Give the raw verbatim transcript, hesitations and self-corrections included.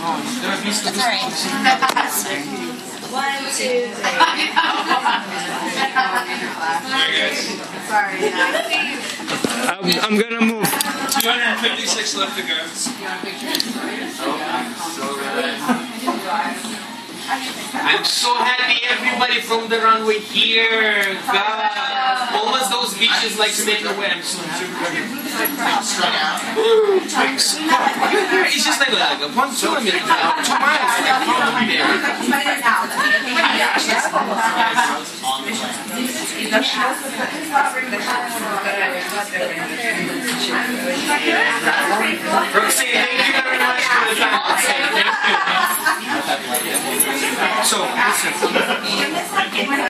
That's alright. One, two, three. Sorry. I'm, I'm gonna move. two hundred fifty-six left to go. I'm so happy everybody from the runway here. God. Almost those beaches like staying away. I'm so happy. Strung out. Thanks. You're here. It's just like, like a one kilometer now. Two miles. Like, from there. Roxy, thank you very much for the time. Thank you. So, listen.